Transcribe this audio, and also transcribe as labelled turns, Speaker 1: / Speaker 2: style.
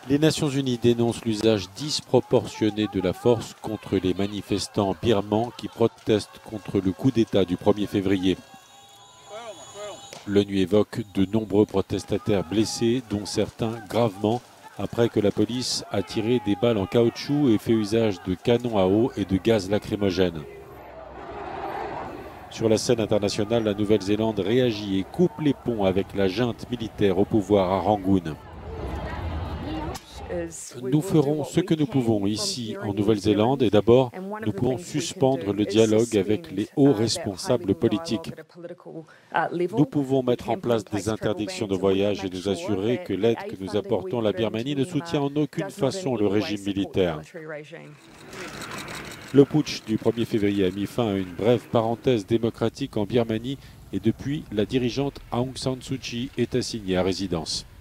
Speaker 1: Les Nations Unies dénoncent l'usage disproportionné de la force contre les manifestants birmans qui protestent contre le coup d'État du 1er février. L'ONU évoque de nombreux protestataires blessés, dont certains gravement, après que la police a tiré des balles en caoutchouc et fait usage de canons à eau et de gaz lacrymogène. Sur la scène internationale, la Nouvelle-Zélande réagit et coupe les ponts avec la junte militaire au pouvoir à Rangoon. Nous ferons ce que nous pouvons ici en Nouvelle-Zélande et d'abord, nous pouvons suspendre le dialogue avec les hauts responsables politiques. Nous pouvons mettre en place des interdictions de voyage et nous assurer que l'aide que nous apportons à la Birmanie ne soutient en aucune façon le régime militaire. Le putsch du 1er février a mis fin à une brève parenthèse démocratique en Birmanie et depuis, la dirigeante Aung San Suu Kyi est assignée à résidence.